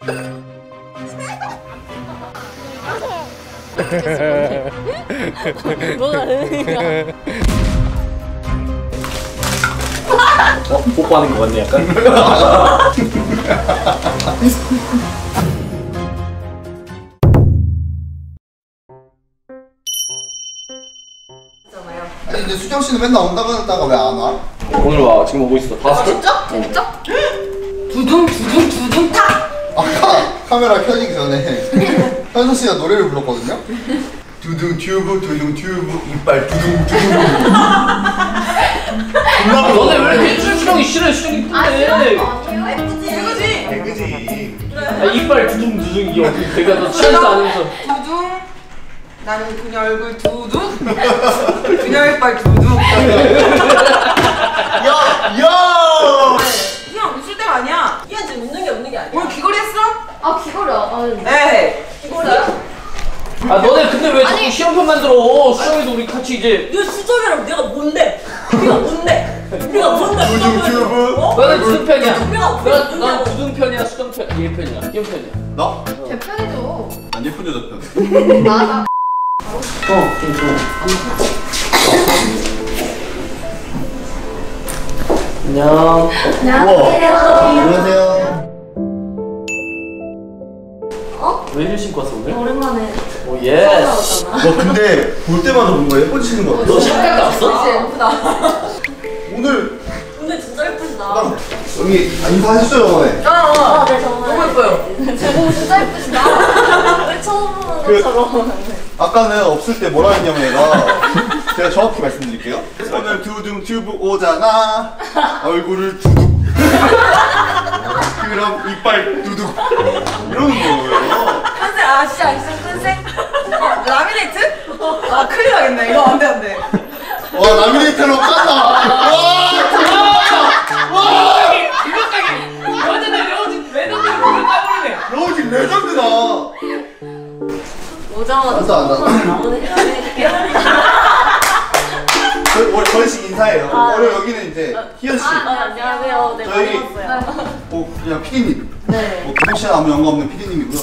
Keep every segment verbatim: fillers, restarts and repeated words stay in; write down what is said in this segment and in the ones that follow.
뭐가 되니까. 어? 뽀뽀하는 거 같네 약간? 아니 근데 수정 씨는 맨날 온다고 했다가 왜 안 와? 오늘 와. 지금 오고 있어. 봤어? 진짜? 진짜? 두둥 두둥 두둥 탁! 아까 카메라 켜지기 전에 현서 씨가 노래를 불렀거든요? 두둥 튜브 두둥 튜브 이빨 두둥 두둥 아, 너네 왜 이렇게 수정이 싫어해? 수정이 이쁜데. 이거지? 개그지. 아, 이빨 두둥 두둥 이게 어떻게 배가 너 취하지도 않으면서. 두둥. 나는 그녀 얼굴 두둥. 그녀 이빨 두둥. 야! 야! 희영 웃을 때가 아니야. 희연 지금 웃는 게 웃는 게 아니야. 오늘 귀걸이 했어? 아 귀걸이야. 네. 귀걸이야? 아 너네 근데 왜 자꾸 시험편 만들어? 수정이도 우리 같이 이제. 너 수정이랑 내가 뭔데? 네가 뭔데? 네가 뭔데? 두둥 튜브. 어? 너는 두둥 편이야. 우리가 난, 난 두둥 편이야, 수정 편, 얘 편이야, 희영 편이야. 나? 제 편이죠. 난 예쁜 여자 편. 맞아. 어, 좀 줘. 안녕. 안녕하세요. 안녕하세요. 어? 왜 이리 신고 왔어 오늘? 오랜만에 오 예스. 너 근데 볼 때마다 뭔가 예뻐지시는 거 같아. 너 신발 나왔어? 진짜 예쁘다. 오늘 근데 진짜 예쁘시다. 아, 여기 아, 인사하셨죠 저번에? 어. 아, 네 정말. 너무 예뻐요. 오 진짜 예쁘시다. 왜 처음 보는 그- 것처럼. 아까는 없을 때 뭐라 했냐면 얘가 제가 정확히 말씀드릴게요. 오늘 두둥 튜브 오잖아. 얼굴을 두둑. 그럼 이빨 두둑. 이러는 거예요. 컨셉 아시지 않으세요? 컨셉? 어, 라미네이트? 아 큰일 나겠네. 이거 안돼 안돼. 와 라미네이트로 깐다. 와 대박. 와 이거까지. 완전 레어진 레전드 이걸 까버리네. 로지 레전드다. 오자마자 안다, 안다. 처음 나오는 라면이. 저희 원래 전식 인사예요. 아, 원래 네. 여기는 이제 희연 씨. 아, 안녕하세요. 네, 저희- 많이 왔어요. 어 그냥 피디님. 네. 뭐 기동 씨랑 아무 연관 없는 피디님이고요.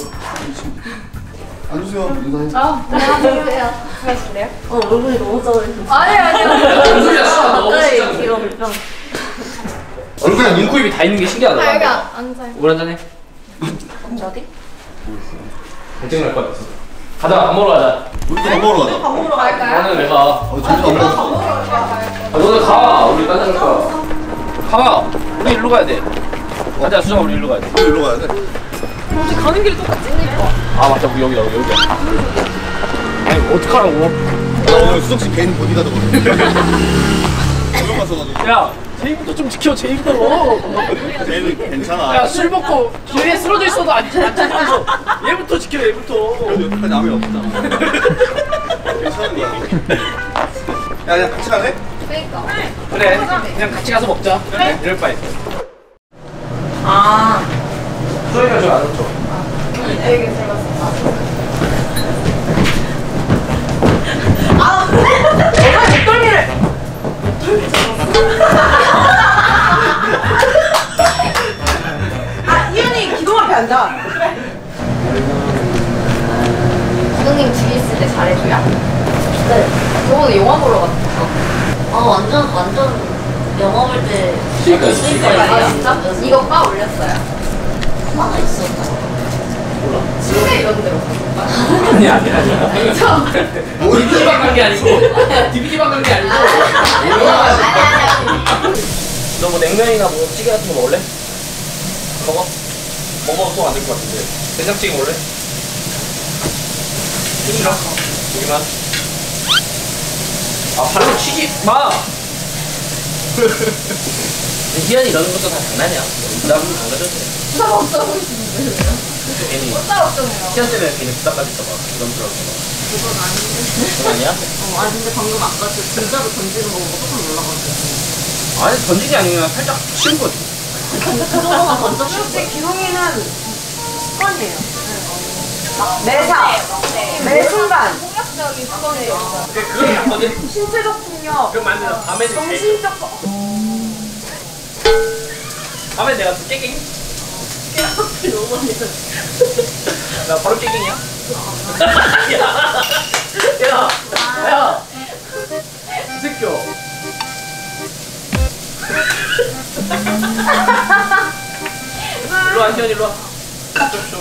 앉으세요. 인사해. 아, 안녕하세요. 수고하실래요? 어, 얼굴이 너무 작으시죠? 아니, 아니요. 무슨 소리야, 수아, 너무 갑자기 진짜. 이거 불편. 얼굴에 눈, 코, 입이 다 있는 게 신기하다. 아, 여기 앉아요. 물 한잔해. 어디? 갈증 날 것 같았어. 가자, 밥 먹으러 가자. 우리 또 밥 먹으러 가자. 밥 먹으러 갈까요? 너는 왜 가? 어 저희도 안 먹었어. 아, 너네 가. 우리 딴데 갈 거야. 가. 우리 일로 가야 돼. 가자, 수정아, 우리 일로 가야 돼. 우리 일로 가야 돼. 어디 가는 길이 똑같지? 아, 맞다. 우리 여기다, 우리 여기야. 아니, 어떡하라고. 나 오늘 수정 씨 개인 보디가드거든. 조명 갔어가지고. 야, 제이부터 좀 지켜, 제이부터. 제이는 괜찮아. 야, 술 먹고 길에 쓰러져 있어도 안, 안 지켜줘. 얘부터 지켜, 얘부터. 그래도 여태까지 아무 일 없잖아. 괜찮은 거야. 야 그냥 같이 갈래? 그러니까. 그래, 그냥 같이 가서 먹자. 그래? 이럴 바에. 아. 수정이가 저안 왔죠? 여기 들어갔어. 아, 너가 목덜미를. 아, 희연이 기동 앞에 앉아. 기동님 집에 있을 때 잘해줘요? 네. 저번에 영화 보러 갔어. 아, 완전, 완전 영화 볼 때. 그러니까, 그러니까. 아, 진짜? 이거 빠 올렸어요. 빠가 있었나? 몰라. 침대 이런 데로. 아니, 아니, 아니. 저. 뭐 이렇게 디비디방 간 게 아니고. 디비디방 간 게 아니고. 아니, 아니. 너 뭐 냉면이나 뭐 찌개 같은 거 먹을래? 먹어? 먹어 또 안 될 것 같은데. 된장찌개 먹을래? 싫어? 여기만. 아 발로 치지 마! 희연이 이러는 것도 다 장난이야. 부담 안 가져도 돼. 부담 없다고 했는데. 괜히 부담 없잖아요. 희연 때문에 괜히 부담 가질까봐 부담스러울까봐. 그건 아닌데. 그건 아니야? 어, 아 근데 방금 아까 저 진짜로 던지는 거 보고 조금 놀라가지고. 아니 던지기 아니면 살짝 치운 거지. 근데 그 정도만 던졌을 역시 기동이는 습관이에요. 매사, 매 순간. 폭력적인 습관이에요. 그게 그건 맞거든. 신체적 폭력, 그건 맞는 밤에 제일 정신적 폭 밤에 내가 깨갱 나 바로 깨갱이야? 야! 야! 야! 이 새끼야! 일로와, 희연이 일로와. 쇼쇼.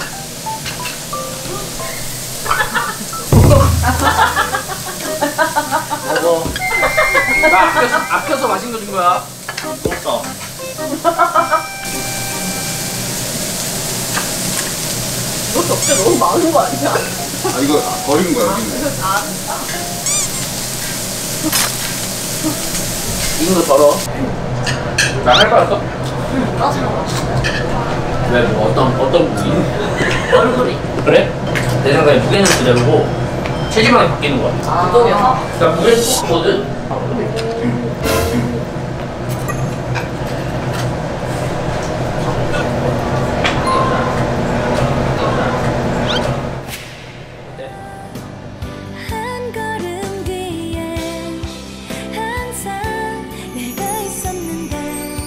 먹어. 나 아껴서, 아껴서 맛있는 거 준 거야. 부럽다. 이것도 진짜 너무 많은 거 아니야? 아 이거 버리는 거야 여기는. 익은 거 덜어. 나 할 거였어? 까지 왜, 뭐, 어떤, 어떤 무기? 얼굴이. 그래? 내 생각에 무게는 그대로고, 체지방이 바뀌는 거야. 아, 그동에서? 그러니까 무게는 똑같거든. 한 걸음 뒤에 항상 내가 있었는데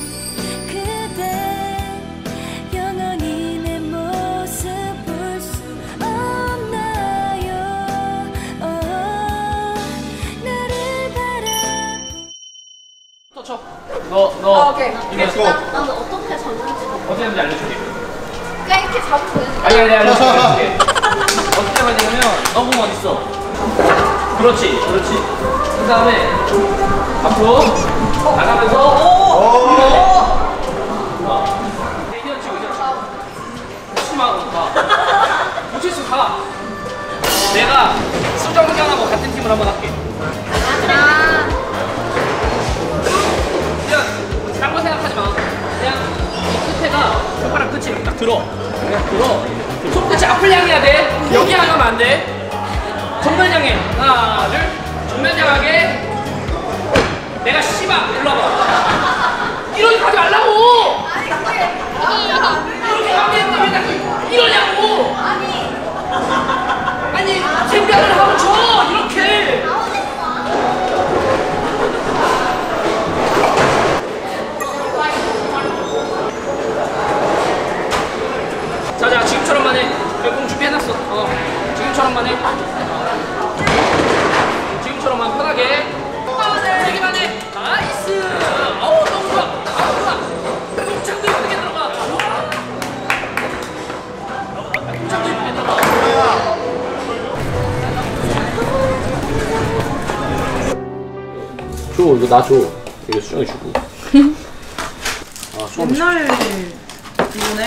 그대 영원히 내 모습 볼 수 없나요? 어, 나를 바라보 또 쳐. 너, 너. 아, 오케이. 이거 나, 나는 어떻게 졌는지도 어떻게 하는지 알려줄게. 그냥 이렇게 잡으면 되지. 아니, 아니, 알려줄게. 알려줄게. 어떻게 하면 되냐면, 너 몸 어딨어? 그렇지, 그렇지. 그 다음에, 앞으로 나가면서, 어. 희연 치고, 희연 치고. 치지 마, 가. 못 칠수 가. 내가 수정현하고 같은 팀을 한번 할게. 그냥 딴 거 생각하지 마. 그냥 이 끝에가 손가락 끝이 이렇게 딱 들어. 그냥 들어. 손끝이 앞을 향해야 돼. 여기 향하면 안 돼. 정면 향해. 하나, 둘. 정면 향하게. 내가 씨발 일로 와봐. 이러지 가지 말라고. 이렇게 하면 왜 자꾸 이러냐고. 아니 생각을 하고 줘. 이렇게. 자자 지금처럼만 해. 내가 공 준비해놨어. 어 지금처럼만 해. 지금처럼만 편하게. 세기만 해. 나이스. 어우 너무 좋아. 아우 좋아. 목창도 예쁘게 들어가. 좋아. 목창도 예쁘게 들어가. 줘 이거 나 줘. 이거 수정이 주고. 아 수정. 옛날 이번에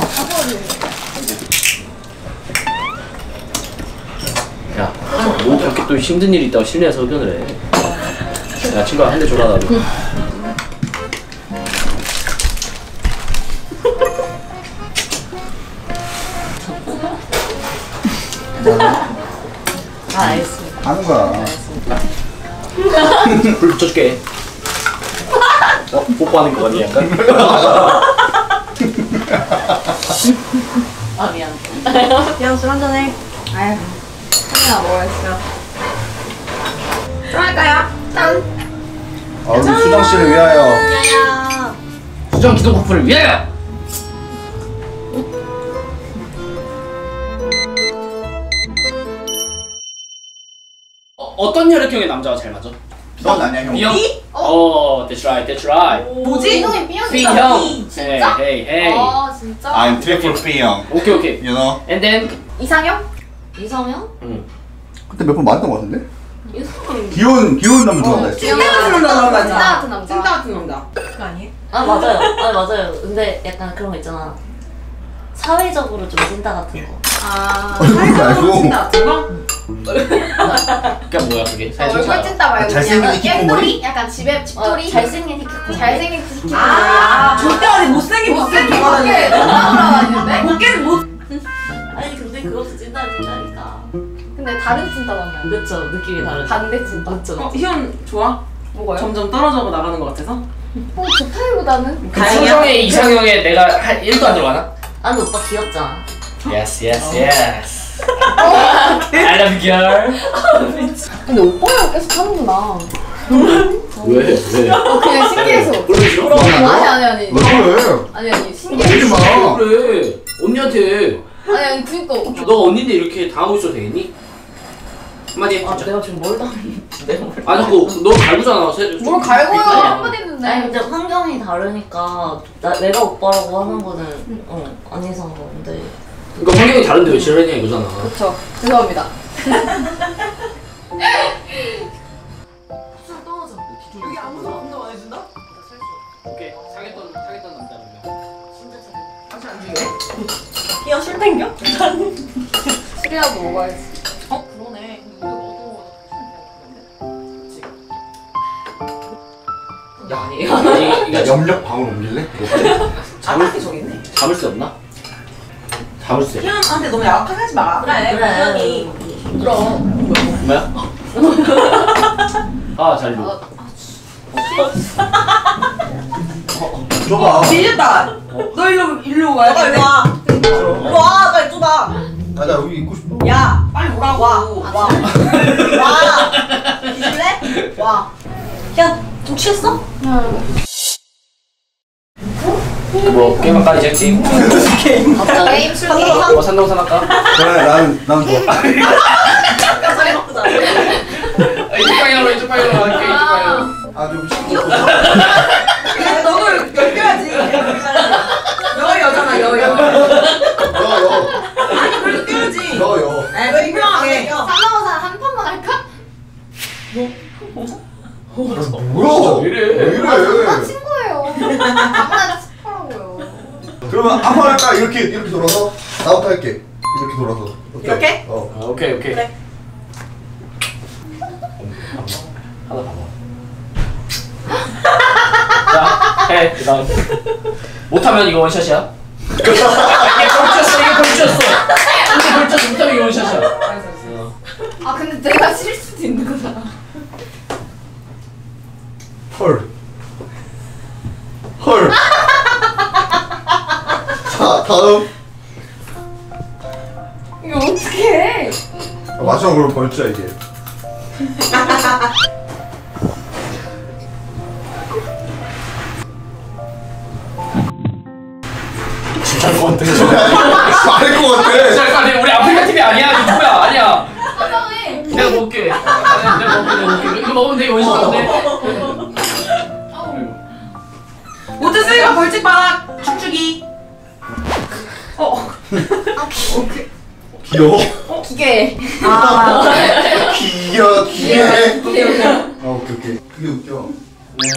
야, 뭐 그렇게 또 힘든 일이 있다고 실내에서 의견을 해. 야, 친구야, 한 대 줘라, 나도. 아, 알겠어. 하는 거야. 불 붙여줄게. 어? 뽀뽀하는 거 같니, 약간? 아, 미안. 그냥 술 한잔 해. 아유, 하나 먹어야겠어. 좀 할까요? 짠. 아 우리 수정 씨를 위하여. 야야. 수정 기도 커플을 위하여! 어, 어떤 혈액형의 남자가 잘 맞아? 넌 아니야 형. B형? 어, that's right, that's right. 뭐지? 이놈이 B형이다. B형! 진짜? Hey, hey, hey. 아, 진짜? I'm triple B 형. 오케이, 오케이. You know. And then, 이상형? 이상형? 응. 그때 몇 번 맞았던 거 같은데? 이상형. 귀여운 귀여운 남자 좋아한다 했어. 찐따 같은 남자 좋아하지. 찐따 같은 남자. 찐따 같은 남자. 그거 아니에요? 아, 맞아요. 아, 맞아요. 근데 약간 그런 거 있잖아. 사회적으로 좀 찐따 같은 거. 아, 얼굴 사회적으로 말고. 찐따 같은 거? 그니까 뭐야, 그게? 사실 얼굴 찐따 말고 잘생긴 그냥 히키코모리? 깻돌이? 약간 집에 어, 집돌이? 잘생긴 히키코모리. 잘생긴 히키코모리. 아, 절대 아니 못생긴 못생긴 못생긴 좋아하는데. 못생긴 돌아다니는데? 못깨는 못. 아니, 근데 그것도 찐따 찐따니까. 근데 다른 찐따 만나요. 그쵸, 느낌이 다르죠. 반대 찐따. 맞죠? 어, 희연 좋아? 뭐가요? 점점 떨어져 나가는 것 같아서? 어, 좋다기보다는 그 수정의 이상형에 내가 한 일도 안 들어가나? 아, 근데 오빠 귀엽잖아. Yes, yes, yes. I love you, girl. 근데 오빠랑 계속 하는구나. 왜? 왜? 어, 그냥 신기해서. 원래 싫어? 아니 아니 아니. 왜 그래? 아니 아니 그러지 신기해서. 마. 그래. 언니한테 아니 아니 그니까. 너 언니인데 이렇게 당하고 있어도 되겠니? 한마디 해. 아 진짜. 내가 지금 뭘 당했는데 내가 뭘 아 자꾸 너 갈구잖아. 세- 뭘 갈고요 아니야. 한마디 했는데. 아니 근데 환경이 다르니까 나, 내가 오빠라고 하는 거는 어, 안 이상한데 그러니까 환경이 다른데 왜 지랄했냐 이거잖아. 그쵸. 죄송합니다. 여기 아무도 아무도 안 해준다? 오케이. 사귀었던 사귀었던 남자 몇 명. 진짜 잘 다시 안 주게? 야, 술 땡겨? 술이라도 먹어야지. 어 그러네. 근데 우리가 먹어. 야 아니 아니 이거 좀 염력 방울 옮길래? 아한테 저기 있네. 잡을 수 없나? 잡을 수. 희연한테 너무 약하게 하지 마. 그래 그래 그럼. 뭐야? 아 잘로. 줘봐. 밀렸다. 너 일로 일로 와야 돼. 일로 와. 일로 와. 빨리 좁아. 아, 나 여기 있고 싶어. 야 빨리 오라고. 와. 와. 와. 뒤질래? 와. 야, 좀 취했어? 뭐 게임 할까 이제 게임? 갑자기 게임 술 게임. 뭐 산동산 할까? 그래, 나는, 나는 좋아. 빨리 먹자. 이쪽 방향으로 이쪽 방향으로 할게 이쪽 방향으로. 아, 좀 시끄럽고. 근데 너를 껴야지. 너 여잖아 여 여. 여, 여. 아니 그래도 껴야지. 여, 여. 에 너 유명하게. 삼나오산 한 판만 할까? 뭐야? 왜 이래? 왜 이래? 아 친구예요. 장난 친구라고요. 그러면 한 번 할까? 이렇게, 이렇게 돌아서? 나부터 할게. 이렇게 돌아서. 어때? 이렇게? 어. 아, 오케이 오케이. 그래. 하나 봐봐. 자, 해. 그다음. 못하면 이거 원샷이야. 이게 벌쳤어. 이게 벌쳤어. 이게 벌쳤어. 못하면 이거 원샷이야. 어. 아 근데 내가 실 수도 있는 거잖아. 헐. 헐. 자, 다음. 이거 어떻게 해? 아, 마지막으로 벌자, 이게. 진짜일 것 같아. 잘할 것 같아. 잠깐, 우리 아프리카 티비 아니야. 유튜브야. 아니야. 사장님. 내가 먹을게. 아니, 내가 먹을게. 내가 먹을게. 이거 먹으면 돼. 이거 원샷 돼. 못했으니까 벌칙 받아. 춤추기. 어. 귀여워? 기계. 아. 귀여, 귀해. 오케이 오케이. 아, 오케이, 오케이. 그게 웃겨. 네.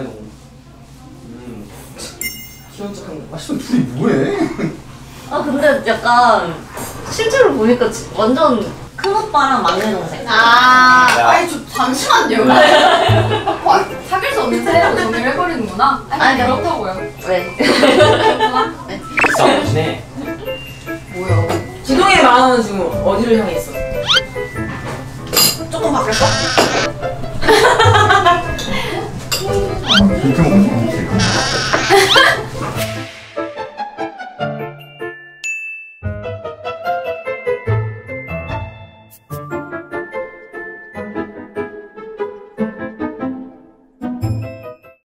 귀여운 척하는 거. 아, 씨, 둘이 뭐해? 아 근데 약간 실제로 보니까 지- 완전 큰 오빠랑 막내 동생. 아. 야. 아니 저 잠시만요. 와, 사귈 수 없는 사이라고 정리를 해버리는구나. 아니 아니, 그렇다고요. 왜? 그렇구나. 네. 싸우시네. 뭐야? 지동이의 마음은 지금 어디를 향해 있어? 조금 바뀌었어? 아, 김태 먹는 거